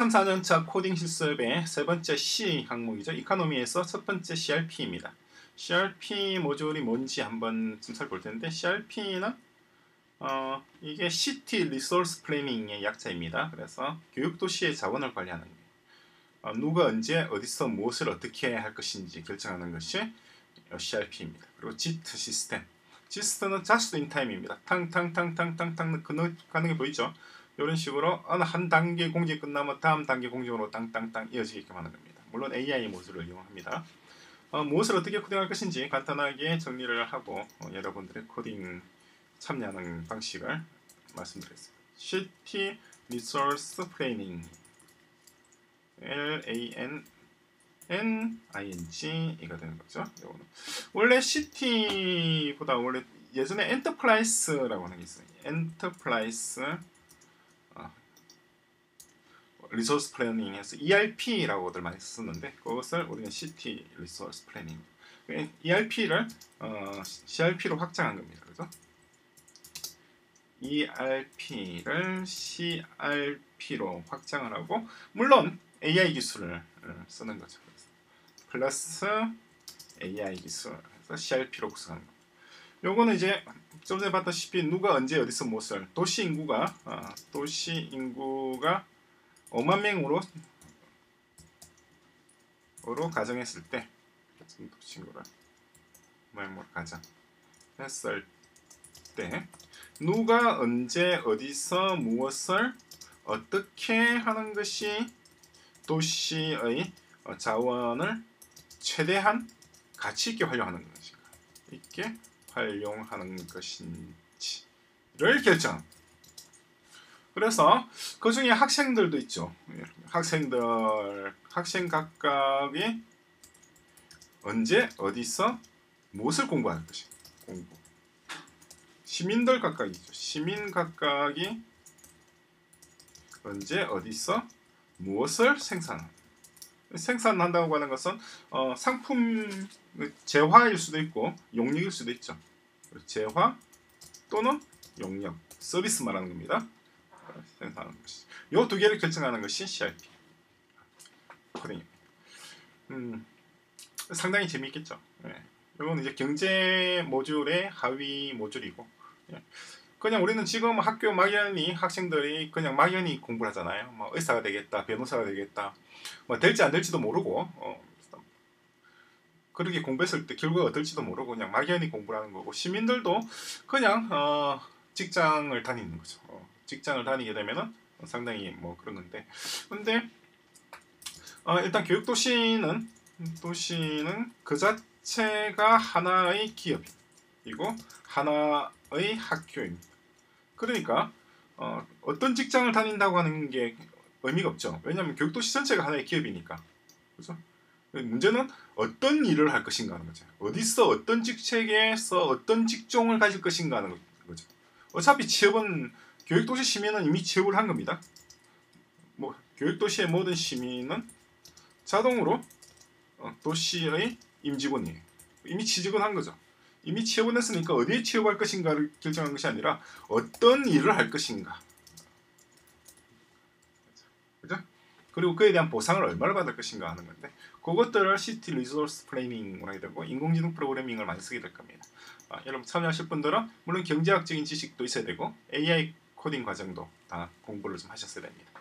3, 4년차 코딩 실습의 세 번째 C 항목이죠. 이카노미에서 첫 번째 CRP입니다. CRP 모듈이 뭔지 한번 좀 살펴볼 텐데, CRP는 이게 City Resource Planning의 약자입니다. 그래서 교육도시의 자원을 관리하는 게 누가 언제 어디서 무엇을 어떻게 할 것인지 결정하는 것이 CRP입니다. 그리고 JIT 시스템. JIT는 Just in Time입니다. 탕탕탕탕탕탕 가는 게 보이죠? 이런 식으로 어느 한 단계 공지 끝나면 다음 단계 공지로 땅땅땅 이어지게끔 하는 겁니다. 물론 AI 모듈을 이용합니다. 무엇을 어떻게 코딩할 것인지 간단하게 정리를 하고 여러분들의 코딩 참여하는 방식을 말씀드리겠습니다. City Resource Planning LANNING가 되는 거죠. 이거는. 원래 City보다 원래 예전에 Enterprise라고 하는 게 있어요. Enterprise 리소스 플래닝에서 ERP라고들 많이 쓰는데 그것을 우리는 City 리소스 플래닝 ERP를 CRP로 확장한 겁니다. 그죠? ERP를 CRP로 확장을 하고 물론 AI 기술을 쓰는 거죠. 플러스 AI 기술 그래서 CRP로 구성하는 겁니다. 요거는 이제 좀 전에 봤다시피 누가 언제 어디서 무엇을 도시 인구가 5만 명으로 가정했을 때 도시인구를 5만 명으로 가정했을 때 누가 언제 어디서 무엇을 어떻게 하는 것이 도시의 자원을 최대한 가치 있게 활용하는 것인가 있게 활용하는 것인지를 결정합니다. 그래서 그 중에 학생들도 있죠. 학생 각각이 언제 어디서 무엇을 공부할 것인가 공부. 시민들 각각이죠. 시민 각각이 언제 어디서 무엇을 생산한다고 하는 것은 상품 재화일 수도 있고 용역일 수도 있죠. 재화 또는 용역 서비스 말하는 겁니다. 생산하는 것이 이 두 개를 결정하는 것이 CRP 코딩입니다. 상당히 재미있겠죠. 이건 이제 경제 모듈의 하위 모듈이고 그냥 우리는 지금 학교 막연히 학생들이 그냥 막연히 공부를 하잖아요. 뭐 의사가 되겠다, 변호사가 되겠다, 뭐 될지 안 될지도 모르고 그렇게 공부했을 때 결과가 어떨지도 모르고 그냥 막연히 공부를 하는 거고 시민들도 그냥 직장을 다니는 거죠. 직장을 다니게 되면은 상당히 뭐 그런 건데 근데 일단 교육도시는 그 자체가 하나의 기업이고 하나의 학교입니다. 그러니까 어떤 직장을 다닌다고 하는 게 의미가 없죠. 왜냐하면 교육도시 전체가 하나의 기업이니까. 그렇죠? 문제는 어떤 일을 할 것인가 하는 거죠. 어디서 어떤 직책에서 어떤 직종을 가질 것인가 하는 거죠. 어차피 취업은 교육도시 시민은 이미 취업을 한 겁니다. 뭐 교육도시의 모든 시민은 자동으로 도시의 임직원이에요. 이미 취직은 한 거죠. 이미 취업은 했으니까 어디에 취업할 것인가를 결정한 것이 아니라 어떤 일을 할 것인가. 그죠? 그리고 그에 대한 보상을 얼마를 받을 것인가 하는 건데 그것들을 City Resource Planning으로 하게 되고 인공지능 프로그래밍을 많이 쓰게 될 겁니다. 여러분 참여하실 분들은 물론 경제학적인 지식도 있어야 되고 AI 코딩 과정도 다 공부를 좀 하셨어야 됩니다.